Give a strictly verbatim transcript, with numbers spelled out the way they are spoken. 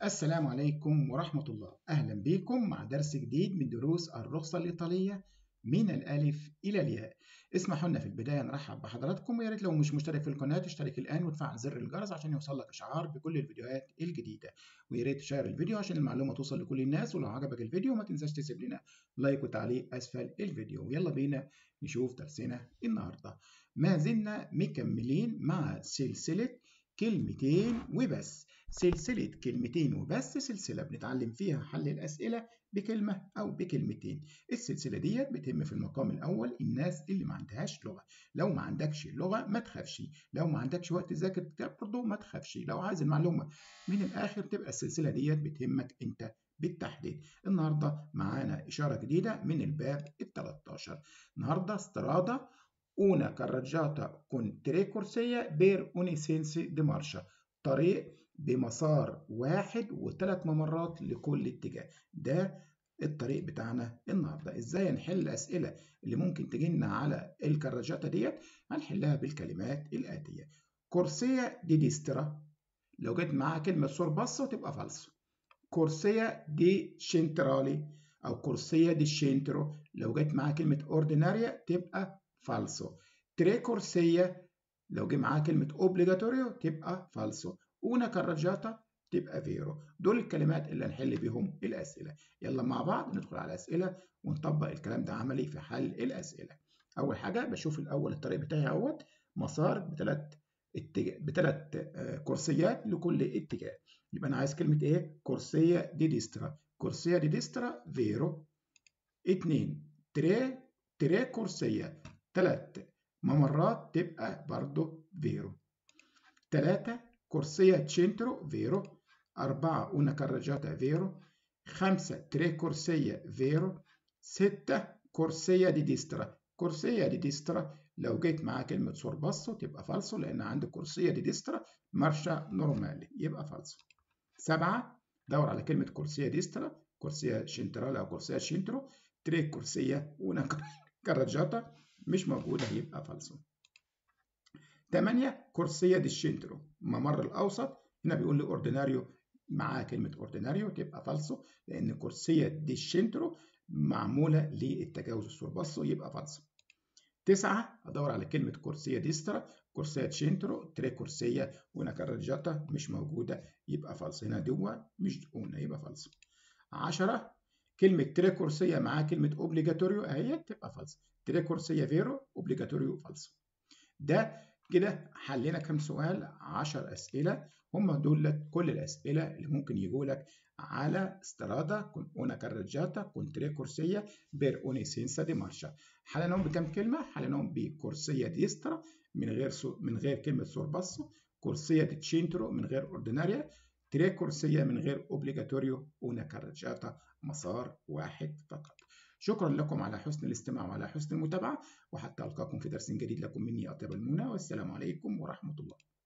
السلام عليكم ورحمة الله. أهلا بكم مع درس جديد من دروس الرخصة الإيطالية من الألف إلى الياء. اسمحوا لنا في البداية نرحب بحضراتكم، ويا ريت لو مش مشترك في القناة تشترك الآن وتفعل زر الجرس عشان يوصلك إشعار بكل الفيديوهات الجديدة، ويا ريت تشير الفيديو عشان المعلومة توصل لكل الناس. ولو عجبك الفيديو ما تنساش تسيب لنا لايك وتعليق أسفل الفيديو. ويلا بينا نشوف درسنا النهاردة. ما زلنا مكملين مع سلسلة كلمتين وبس. سلسلة كلمتين وبس سلسلة بنتعلم فيها حل الأسئلة بكلمة أو بكلمتين. السلسلة ديت بتهم في المقام الأول الناس اللي ما عندهاش لغة. لو ما عندكش لغة ما تخافش، لو ما عندكش وقت تذاكر كتاب برضه ما تخافش، لو عايز المعلومة من الآخر تبقى السلسلة ديت بتهمك أنت بالتحديد. النهارده معانا إشارة جديدة من الباب ال تلتاشر. النهارده استرادة una carreggiata con tre corsie per ogni senso di marcia. طريق بمسار واحد وثلاث ممرات لكل اتجاه. ده الطريق بتاعنا النهارده. ازاي نحل الاسئله اللي ممكن تجي لنا على الكراجاتا ديت؟ هنحلها بالكلمات الاتيه. كورسيه دي ديسترا، لو جت معاها كلمه سورباسو تبقى فالسو. كورسيه دي شنترالي او كورسيه دي شنترو، لو جت معاها كلمه اورديناريا تبقى فالسو. تري كورسيه لو جه معاها كلمة اوبليجاتوريو تبقى فالسو. اونا كراجاتا تبقى فيرو. دول الكلمات اللي هنحل بيهم الأسئلة. يلا مع بعض ندخل على الأسئلة ونطبق الكلام ده عملي في حل الأسئلة. أول حاجة بشوف الأول الطريق بتاعي اهوت مسار بثلاث اتجاه بثلاث كرسيات لكل اتجاه. يبقى أنا عايز كلمة إيه؟ كورسية دي ديسترا. كورسية دي ديسترا فيرو. اتنين تري تري كورسية، ثلاث ممرات تبقى برضو فيرو. ثلاثة كورسية تشينترو فيرو. أربعة أونا كراجاتا فيرو. خمسة تري كورسية فيرو. ستة كورسية دي ديسترا. كورسية دي ديسترا لو جيت معاه كلمة سورباسو تبقى فالسو، لأن عندك كورسية دي ديسترا مارشا نورمالي يبقى فالسو. سبعة دور على كلمة كورسية ديسترا، كورسية شنترال أو كورسية شينترو. تري كورسية أونا كراجاتا مش موجودة يبقى فالسو. ثمانية كورسية دي الشنترو ممر الأوسط، هنا بيقول لي أورديناريو معاه كلمة أورديناريو تبقى فالسو، لأن كورسية دي الشنترو معمولة للتجاوز السورباسو يبقى فالسو. تسعة أدور على كلمة كورسية ديسترا، كورسية تشينترو تري كورسية ونا كراجاتا مش موجودة يبقى فالسو، هنا دوا مش أونا يبقى فالسو. عشرة كلمة تري كورسية معاه كلمة أوبليجاتوريو أهي تبقى فالسو. تري كورسية فيرو أوبليجاتوريو فالسو. ده كده حلينا كام سؤال؟ عشر أسئلة. هم دول كل الأسئلة اللي ممكن يجوا لك على استرادا كون اونا كارجاتا كون تري كورسية بير اوني سينسا دي مارشا. حليناهم بكام كلمة؟ حليناهم بكورسية ديسترا من غير سو من غير كلمة سورباسو، كورسية دي تشينترو من غير اورديناريا، تري كورسية من غير اوبليجاتوريو، اونا كارجاتا مسار واحد فقط. شكرا لكم على حسن الاستماع وعلى حسن المتابعة، وحتى ألقاكم في درس جديد. لكم مني أطيب المنى، والسلام عليكم ورحمة الله.